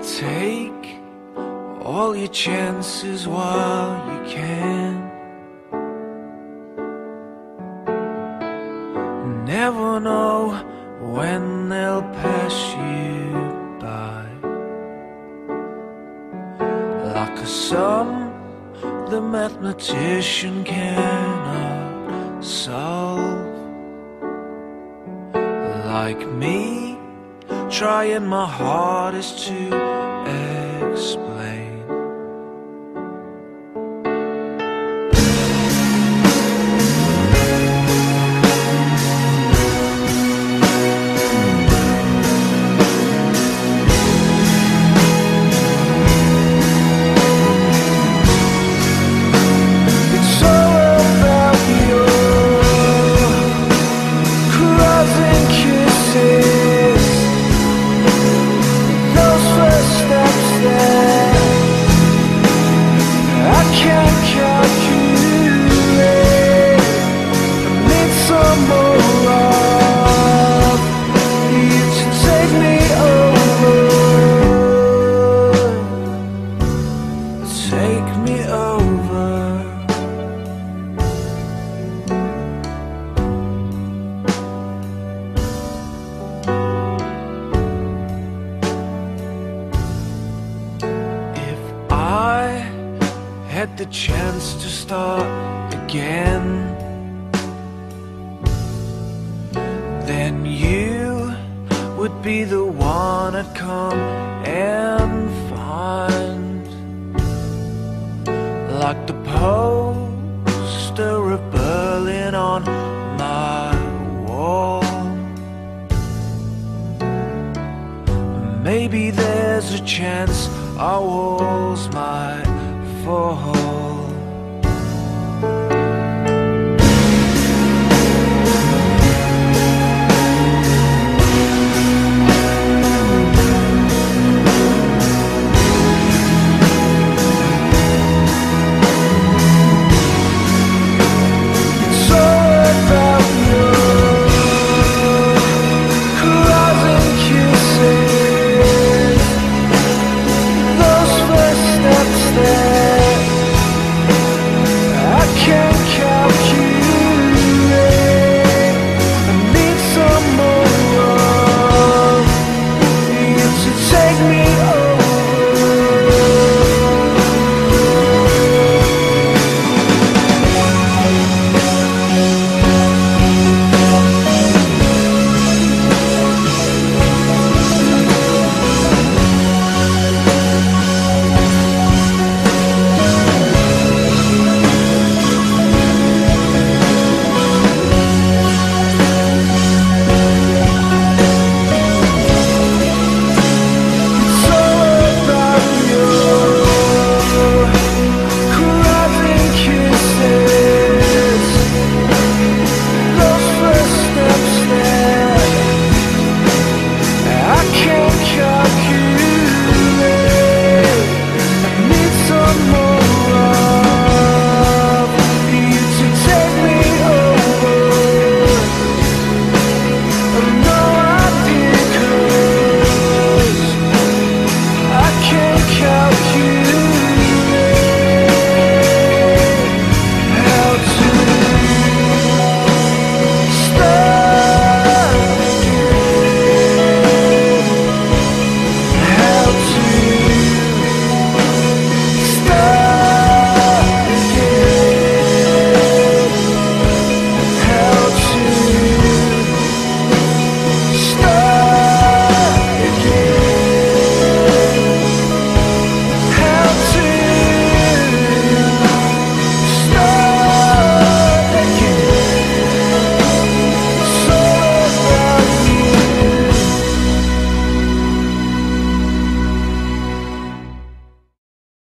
Take all your chances while you can. Never know when they'll pass you by. Like a sum the mathematician cannot solve. Like me, trying my hardest to explain. Had the chance to start again, then you would be the one I'd come and find. Like the poster of Berlin on my wall. Maybe there's a chance our walls might fall.